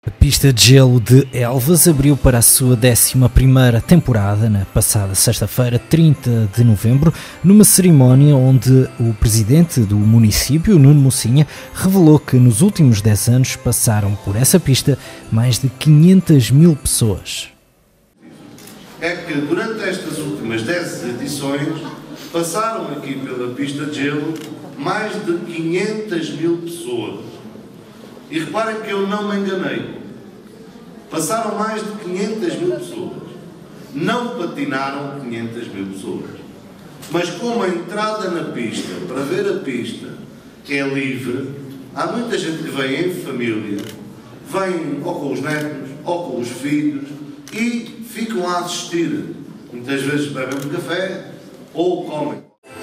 A pista de gelo de Elvas abriu para a sua 11ª temporada na passada sexta-feira, 30 de novembro, numa cerimónia onde o presidente do município, Nuno Mocinha, revelou que nos últimos 10 anos passaram por essa pista mais de 500 mil pessoas. É que durante estas últimas 10 edições passaram aqui pela pista de gelo mais de 500 mil pessoas. E reparem que eu não me enganei. Passaram mais de 500 mil pessoas. Não patinaram 500 mil pessoas. Mas como a entrada na pista, para ver a pista, é livre, há muita gente que vem em família, vem ou com os netos, ou com os filhos, e ficam a assistir. Muitas vezes bebem um café ou comem.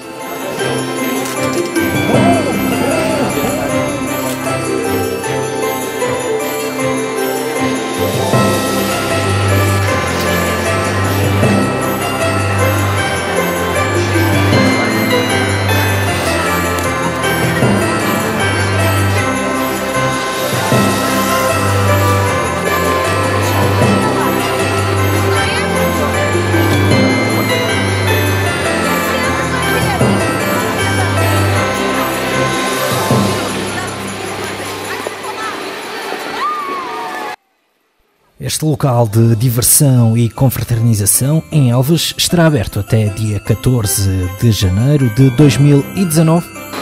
Este local de diversão e confraternização em Elvas estará aberto até dia 14 de janeiro de 2019